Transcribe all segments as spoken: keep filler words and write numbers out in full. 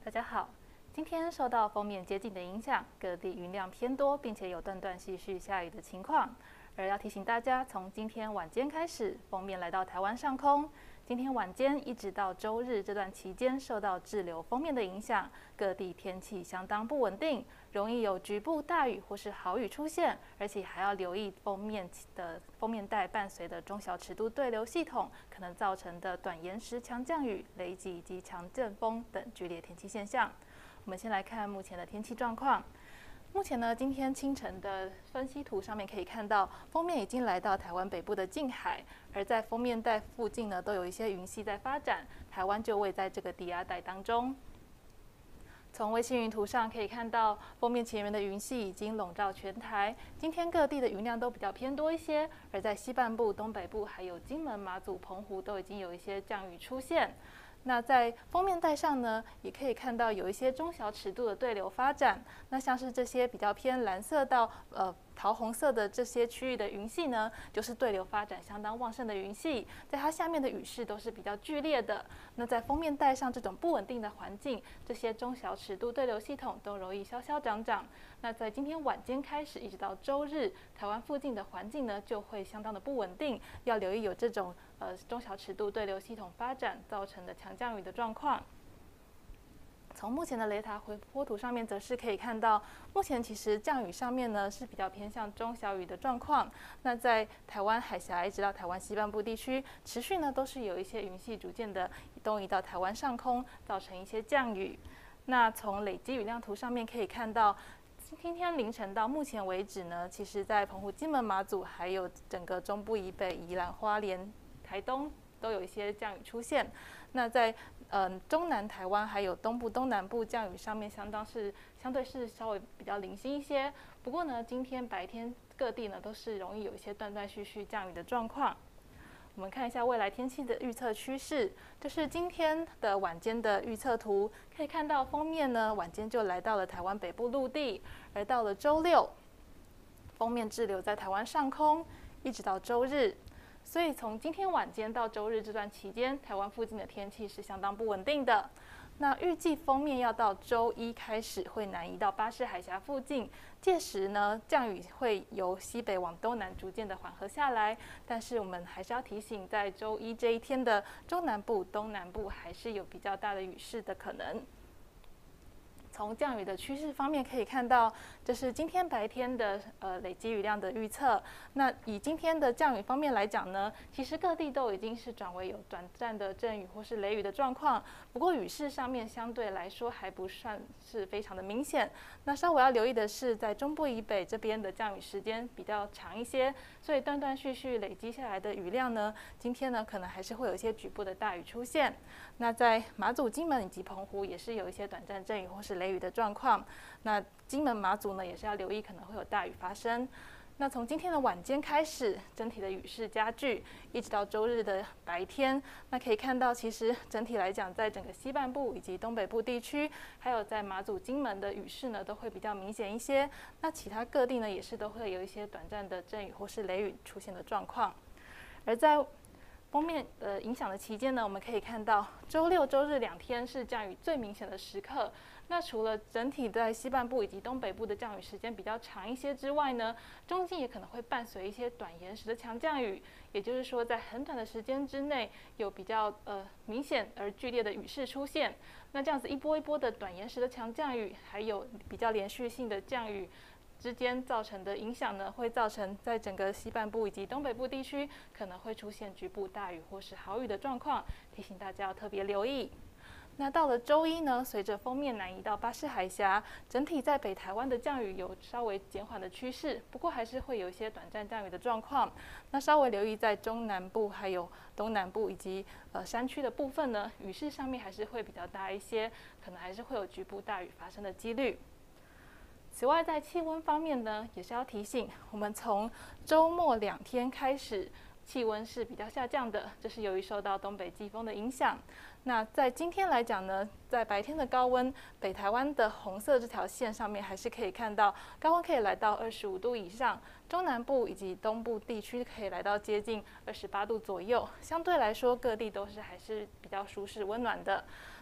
大家好，今天受到锋面接近的影响，各地云量偏多，并且有断断续续下雨的情况。而要提醒大家，从今天晚间开始，锋面来到台湾上空。今天晚间一直到周日这段期间，受到滞留锋面的影响，各地天气相当不稳定，容易有局部大雨或是豪雨出现，而且还要留意锋面的锋面带伴随的中小尺度对流系统可能造成的短延时强降雨、雷击以及强阵风等剧烈天气现象。我们先来看目前的天气状况。目前呢，今天清晨的分析图上面可以看到，锋面已经来到台湾北部的近海，而在锋面带附近呢，都有一些云系在发展，台湾就位在这个低压带当中。从卫星云图上可以看到，锋面前缘的云系已经笼罩全台，今天各地的云量都比较偏多一些，而在西半部、东北部还有金门、马祖、澎湖都已经有一些降雨出现。那在锋面带上呢，也可以看到有一些中小尺度的对流发展。那像是这些比较偏蓝色到呃桃红色的这些区域的云系呢，就是对流发展相当旺盛的云系，在它下面的雨势都是比较剧烈的。那在锋面带上这种不稳定的环境，这些中小尺度对流系统都容易消消长长。那在今天晚间开始，一直到周日，台湾附近的环境呢就会相当的不稳定，要留意有这种呃中小尺度对流系统发展造成的强降雨的状况。从目前的雷达回波图上面，则是可以看到，目前其实降雨上面呢是比较偏向中小雨的状况。那在台湾海峡一直到台湾西半部地区，持续呢都是有一些云系逐渐的东移到台湾上空，造成一些降雨。那从累积雨量图上面可以看到，今天凌晨到目前为止呢，其实在澎湖、金门、马祖，还有整个中部以北、宜兰、花莲、台东，都有一些降雨出现。那在呃中南台湾还有东部、东南部降雨上面，相当是相对是稍微比较零星一些。不过呢，今天白天各地呢都是容易有一些断断续续降雨的状况。我们看一下未来天气的预测趋势，这是今天的晚间的预测图。可以看到锋面呢，晚间就来到了台湾北部陆地，而到了周六，锋面滞留在台湾上空，一直到周日。所以从今天晚间到周日这段期间，台湾附近的天气是相当不稳定的。那预计锋面要到周一开始会南移到巴士海峡附近，届时呢降雨会由西北往东南逐渐的缓和下来。但是我们还是要提醒，在周一这一天的中南部、东南部还是有比较大的雨势的可能。从降雨的趋势方面可以看到，这是今天白天的呃累积雨量的预测。那以今天的降雨方面来讲呢，其实各地都已经是转为有短暂的阵雨或是雷雨的状况。不过雨势上面相对来说还不算是非常的明显。那稍微要留意的是，在中部以北这边的降雨时间比较长一些，所以断断续续累积下来的雨量呢，今天呢可能还是会有一些局部的大雨出现。那在马祖、金门以及澎湖也是有一些短暂阵雨或是雷雨的状况。那金门、马祖呢，也是要留意可能会有大雨发生。那从今天的晚间开始，整体的雨势加剧，一直到周日的白天。那可以看到，其实整体来讲，在整个西半部以及东北部地区，还有在马祖、金门的雨势呢，都会比较明显一些。那其他各地呢，也是都会有一些短暂的阵雨或是雷雨出现的状况。而在锋面呃影响的期间呢，我们可以看到周六、周日两天是降雨最明显的时刻。那除了整体在西半部以及东北部的降雨时间比较长一些之外呢，中间也可能会伴随一些短延时的强降雨，也就是说在很短的时间之内有比较呃明显而剧烈的雨势出现。那这样子一波一波的短延时的强降雨，还有比较连续性的降雨之间造成的影响呢，会造成在整个西半部以及东北部地区可能会出现局部大雨或是豪雨的状况，提醒大家要特别留意。那到了周一呢，随着锋面南移到巴士海峡，整体在北台湾的降雨有稍微减缓的趋势，不过还是会有一些短暂降雨的状况。那稍微留意在中南部、还有东南部以及呃山区的部分呢，雨势上面还是会比较大一些，可能还是会有局部大雨发生的几率。此外，在气温方面呢，也是要提醒，我们从周末两天开始，气温是比较下降的，这是由于受到东北季风的影响。那在今天来讲呢，在白天的高温，北台湾的红色这条线上面还是可以看到高温可以来到二十五度以上，中南部以及东部地区可以来到接近二十八度左右，相对来说各地都是还是比较舒适温暖的。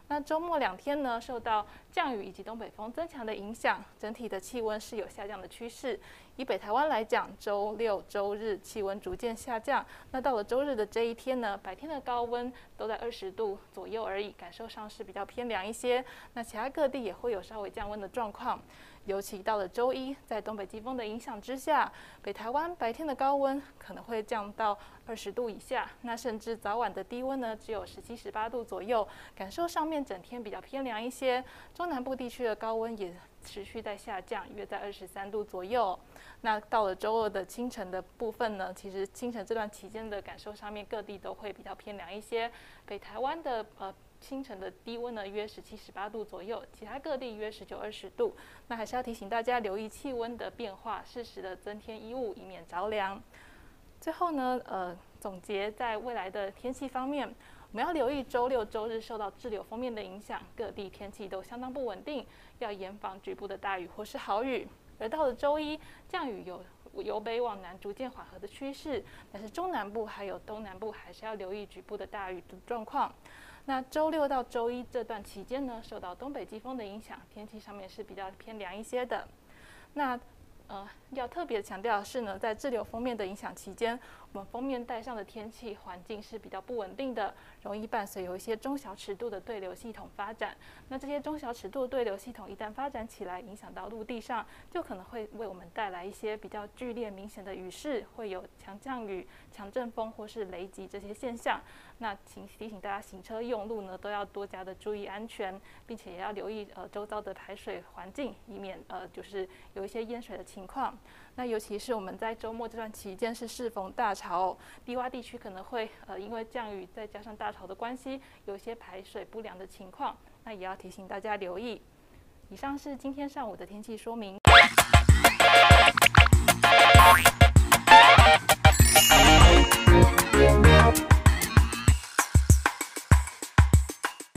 那周末两天呢，受到降雨以及东北风增强的影响，整体的气温是有下降的趋势。以北台湾来讲，周六、周日气温逐渐下降。那到了周日的这一天呢，白天的高温都在二十度左右而已，感受上是比较偏凉一些。那其他各地也会有稍微降温的状况。尤其到了周一，在东北季风的影响之下，北台湾白天的高温可能会降到二十度以下，那甚至早晚的低温呢，只有十七、十八度左右，感受上面整天比较偏凉一些。中南部地区的高温也持续在下降，约在二十三度左右。那到了周二的清晨的部分呢，其实清晨这段期间的感受上面，各地都会比较偏凉一些。北台湾的呃。清晨的低温呢约十七、十八度左右，其他各地约十九、二十度。那还是要提醒大家留意气温的变化，适时的增添衣物，以免着凉。最后呢，呃，总结在未来的天气方面，我们要留意周六、周日受到滞留锋面的影响，各地天气都相当不稳定，要严防局部的大雨或是豪雨。而到了周一，降雨有由北往南逐渐缓和的趋势，但是中南部还有东南部还是要留意局部的大雨的状况。那周六到周一这段期间呢，受到东北季风的影响，天气上面是比较偏凉一些的。那呃，要特别强调的是呢，在滞留锋面的影响期间，我们锋面带上的天气环境是比较不稳定的，容易伴随有一些中小尺度的对流系统发展。那这些中小尺度的对流系统一旦发展起来，影响到陆地上，就可能会为我们带来一些比较剧烈明显的雨势，会有强降雨、强阵风或是雷击这些现象。那请提醒大家，行车用路呢都要多加的注意安全，并且也要留意呃周遭的排水环境，以免呃就是有一些淹水的情况。那尤其是我们在周末这段期间是适逢大潮，低洼地区可能会呃因为降雨再加上大潮的关系，有一些排水不良的情况，那也要提醒大家留意。以上是今天上午的天气说明。